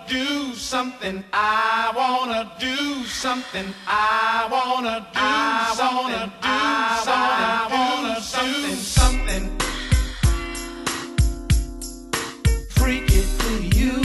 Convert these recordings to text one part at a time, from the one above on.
do something. I wanna do something. I wanna do something. I wanna do something. Something freaky to you.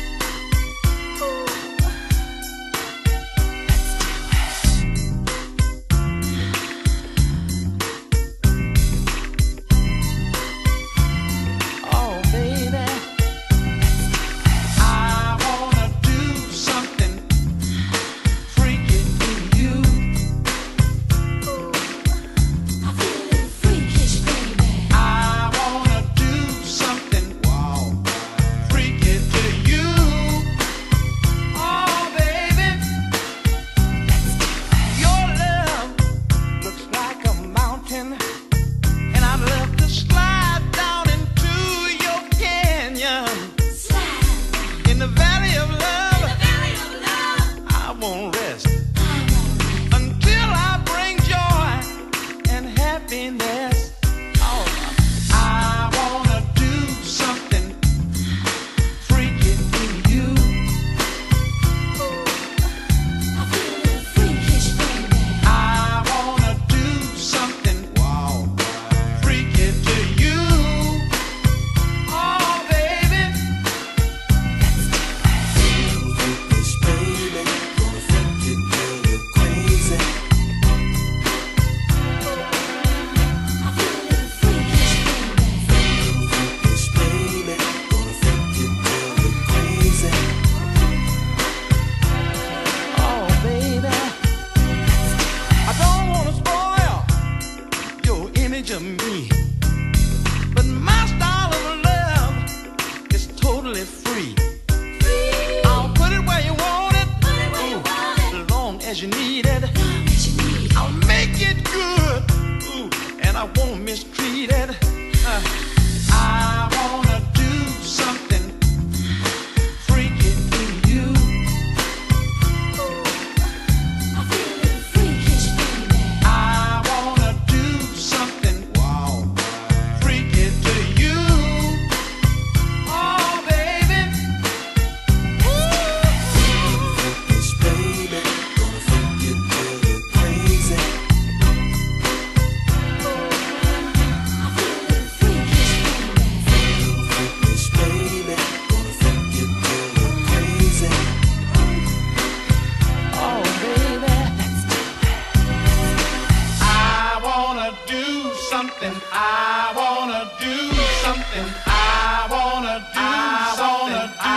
Of me, but my style of love is totally free. I'll put it where you want it, as long as you need it. I'll make it good, and I won't mistreat it. I wanna do something freaky to you. I feel it freakish, baby. I wanna do something freaky to you. Oh, baby. This baby, gonna freak you till you're crazy. I feel it freakish, baby. This baby, gonna freak you till you're crazy. Oh, baby. I wanna do something. I wanna do something. I wanna do something.